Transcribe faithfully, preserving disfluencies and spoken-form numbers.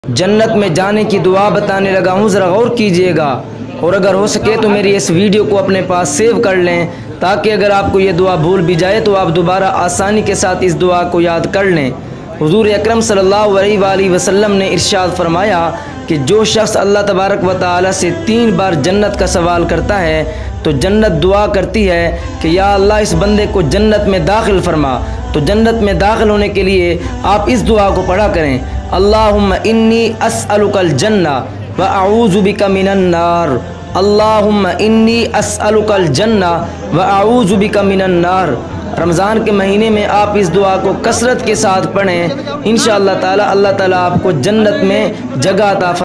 जन्नत में जाने की दुआ बताने लगा हूँ, ज़रा गौर कीजिएगा और अगर हो सके तो मेरी इस वीडियो को अपने पास सेव कर लें ताकि अगर आपको ये दुआ भूल भी जाए तो आप दोबारा आसानी के साथ इस दुआ को याद कर लें। हुज़ूर अकरम सल्लल्लाहु अलैहि वसल्लम ने इरशाद फरमाया कि जो शख्स अल्लाह तबारक व तआला से तीन बार जन्नत का सवाल करता है तो जन्नत दुआ करती है कि या अल्लाह इस बंदे को जन्नत में दाखिल फरमा। तो जन्नत में दाखिल होने के लिए आप इस दुआ को पढ़ा करें, अल्लाहुम्मा इन्नी अस्अलुकल जन्ना व अऊज़ु बिका मिनन नार। अल्लाहुम्मा इन्नी अस्अलुकल जन्ना व अऊज़ु बिका मिनन नार। रमज़ान के महीने में आप इस दुआ को कसरत के साथ पढ़ें, इंशाअल्लाह ताला अल्लाह ताला आपको जन्नत में जगह अता